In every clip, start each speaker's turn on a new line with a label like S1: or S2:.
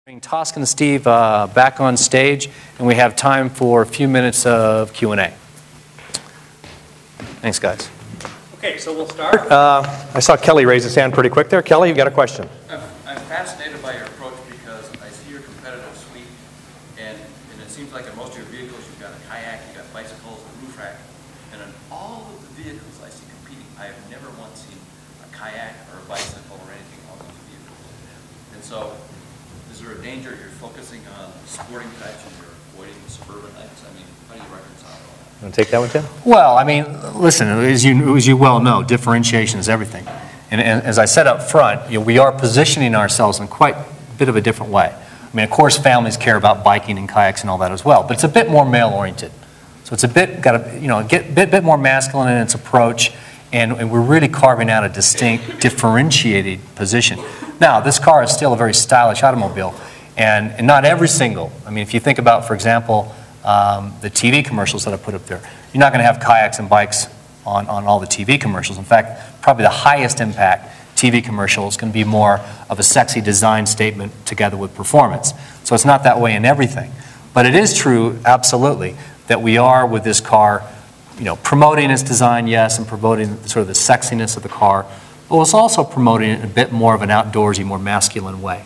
S1: Bring Tosk and Steve back on stage, and we have time for a few minutes of Q&A. Thanks, guys.
S2: Okay, so we'll start. I saw Kelly raise his hand pretty quick there. Kelly, you've got a question.
S3: I'm fascinated by your approach because I see your competitive suite, and it seems like in most of your vehicles you've got a kayak, you've got bicycles, a roof rack, and in all of the vehicles I see competing, I have never once seen a kayak or a bicycle or anything on those vehicles. And so, is there a danger you're focusing on sporting types and you're avoiding the suburban types? I mean, how do you reconcile all that?
S2: You want to take that one, Tim?
S1: Well, I mean, listen, as you well know, differentiation is everything. And as I said up front, we are positioning ourselves in quite a bit of a different way. I mean, of course, families care about biking and kayaks and all that as well, but it's a bit more male-oriented. So it's a bit, bit more masculine in its approach, and we're really carving out a distinct, differentiated position. Now, this car is still a very stylish automobile, and not every single, I mean, if you think about, for example, the TV commercials that I put up there, you're not going to have kayaks and bikes on all the TV commercials. In fact, probably the highest impact TV commercial is going to be more of a sexy design statement together with performance. So it's not that way in everything. But it is true, absolutely, that we are, with this car, promoting its design, yes, and promoting sort of the sexiness of the car, but it's also promoting it in a bit more of an outdoorsy, more masculine way.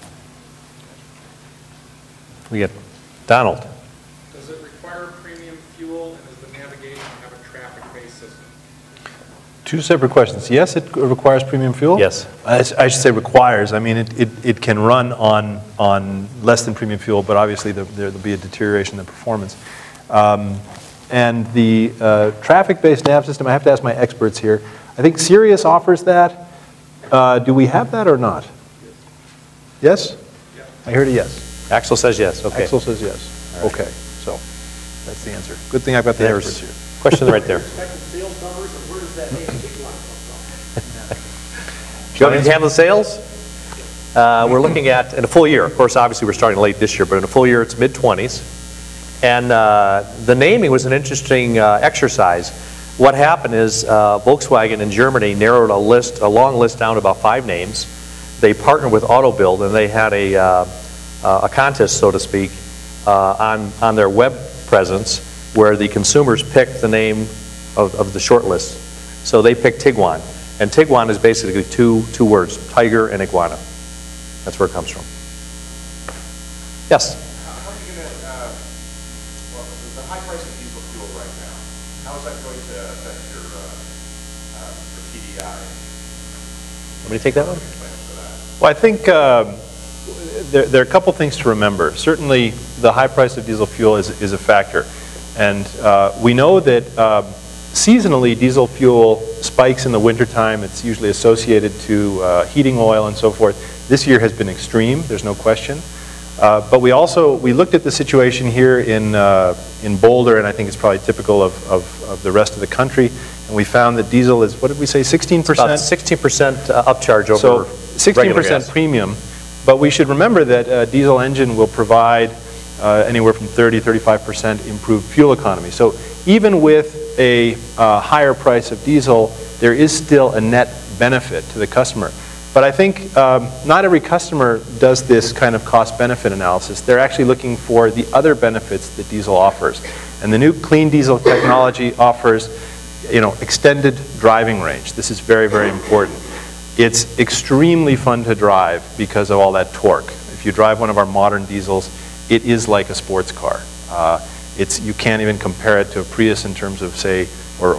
S2: We get Donald.
S4: Does it require premium fuel, and does the navigation have a traffic-based system?
S5: Two separate questions. Yes, it requires premium fuel.
S2: Yes.
S5: I should say requires. I mean, it can run on less than premium fuel, but obviously there'll be a deterioration in performance. And the traffic-based nav system, I have to ask my experts here. I think Sirius offers that. Do we have that or not? Yes?
S4: Yeah.
S5: I heard a yes.
S2: Axel says yes. Okay.
S5: Axel says yes.
S2: Right.
S5: Okay, so that's the answer. Good thing I've got the experts here.
S2: Question right there.
S4: Expected sales numbers, and where does that name Tiguan come from?
S2: Do you want me to handle the sales? We're looking at, in a full year, of course, obviously we're starting late this year, but in a full year it's mid-20s. And the naming was an interesting exercise. What happened is Volkswagen in Germany narrowed a long list down to about 5 names. They partnered with AutoBuild, and they had a contest, so to speak, on their web presence where the consumers picked the name of the short list. So they picked Tiguan. And Tiguan is basically two words, tiger and iguana. That's where it comes from. Yes?
S4: How are you going to, well, the high price of diesel fuel right now, how is that going to affect your TDI?
S2: Want me to take that one?
S5: Well, I think there are a couple things to remember. Certainly, the high price of diesel fuel is a factor. And we know that seasonally, diesel fuel spikes in the wintertime. It's usually associated to heating oil and so forth. This year has been extreme, there's no question. But we looked at the situation here in Boulder, and I think it's probably typical of the rest of the country. And we found that diesel is, what did we say, 16%?
S2: About 16% upcharge over
S5: so 16% premium. But we should remember that a diesel engine will provide anywhere from 30–35% improved fuel economy. So even with a higher price of diesel, there is still a net benefit to the customer. But I think not every customer does this kind of cost-benefit analysis. They're actually looking for the other benefits that diesel offers. And the new clean diesel technology offers, extended driving range. This is very, very important. It's extremely fun to drive because of all that torque. If you drive one of our modern diesels, it is like a sports car. You can't even compare it to a Prius in terms of, say, or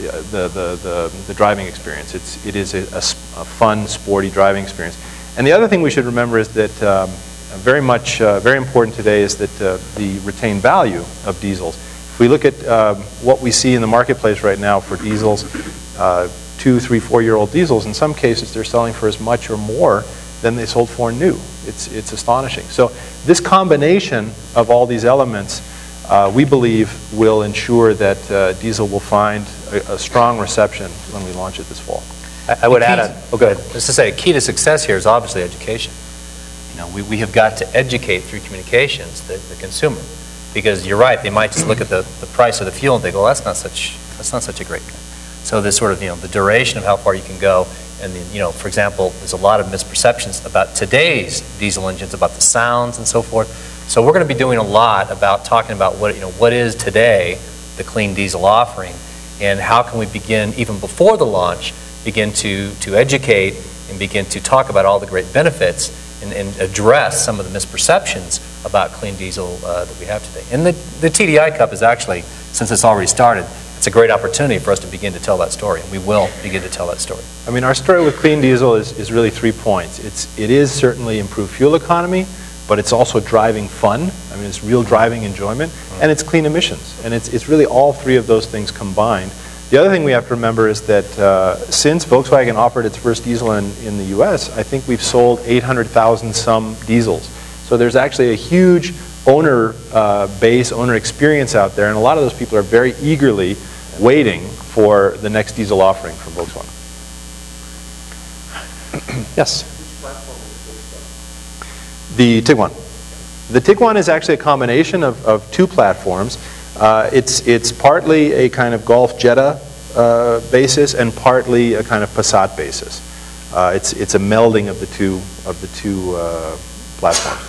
S5: the driving experience. It is a fun, sporty driving experience. And the other thing we should remember is that very important today is that the retained value of diesels. If we look at what we see in the marketplace right now for diesels, 2-, 3-, 4-year-old diesels, in some cases they're selling for as much or more than they sold for new. It's astonishing. So this combination of all these elements, we believe, will ensure that diesel will find a strong reception when we launch it this fall.
S2: I would add
S1: go ahead. Just to say, a key to success here is obviously education. We have got to educate through communications the consumer, because you're right, they might just look at the price of the fuel and they go, well, that's not such a great thing. So this sort of, the duration of how far you can go And then, you know, for example, there's a lot of misperceptions about today's diesel engines, about the sounds and so forth. So we're going to be doing a lot about talking about what, you know, what is today the clean diesel offering, and how can we begin, even before the launch, begin to educate and begin to talk about all the great benefits and address some of the misperceptions about clean diesel that we have today. And the TDI Cup is actually, since it's already started, it's a great opportunity for us to begin to tell that story, and we will begin to tell that story.
S5: I mean, our story with clean diesel is really 3 points. It is certainly improved fuel economy, but it's also driving fun. I mean, it's real driving enjoyment, and it's clean emissions. And it's really all 3 of those things combined. The other thing we have to remember is that since Volkswagen offered its first diesel in the US, I think we've sold 800,000 some diesels. So there's actually a huge owner base, owner experience out there, and a lot of those people are very eagerly waiting for the next diesel offering from Volkswagen. Yes? The Tiguan. The Tiguan is actually a combination of 2 platforms. It's partly a kind of Golf Jetta basis and partly a kind of Passat basis. It's a melding of the two platforms.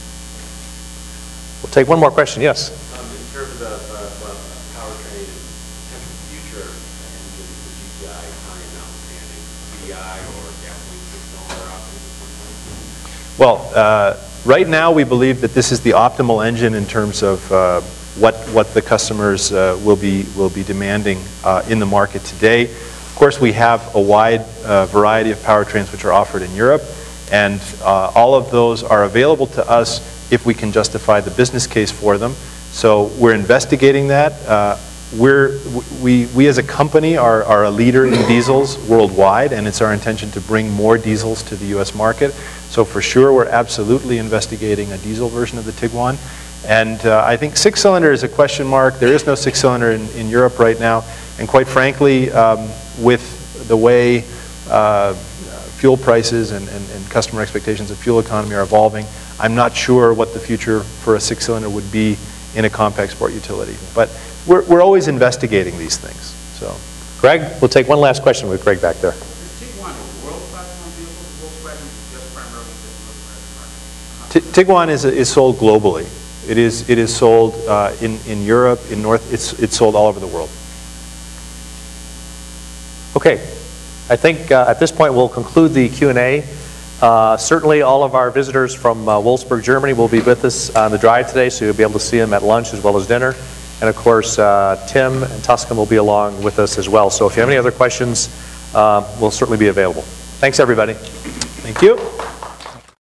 S2: We'll take one more question. Yes?
S4: In terms of powertrain and potential future engines, the GTI time notwithstanding, CDI or gasoline 6-cylinder options?
S5: Well, right now we believe that this is the optimal engine in terms of what the customers will be demanding in the market today. Of course, we have a wide variety of powertrains which are offered in Europe, and all of those are available to us if we can justify the business case for them. So we're investigating that. We as a company are a leader in diesels worldwide, and it's our intention to bring more diesels to the US market. So for sure, we're absolutely investigating a diesel version of the Tiguan. And I think 6-cylinder is a question mark. There is no 6-cylinder in Europe right now. And quite frankly, with the way fuel prices and customer expectations of fuel economy are evolving, I'm not sure what the future for a 6-cylinder would be in a compact sport utility. But we're always investigating these things. So,
S2: Greg, we'll take one last question with Greg back there.
S4: Is Tiguan a world platform vehicle for Volkswagen, just primarily the North American market?
S5: Tiguan is sold globally. It is sold in Europe, in North. It's sold all over the world.
S2: Okay, I think at this point we'll conclude the Q&A. Certainly all of our visitors from Wolfsburg, Germany will be with us on the drive today, so you'll be able to see them at lunch as well as dinner. And of course, Tim and Tuscan will be along with us as well. So if you have any other questions, we'll certainly be available. Thanks, everybody.
S5: Thank you.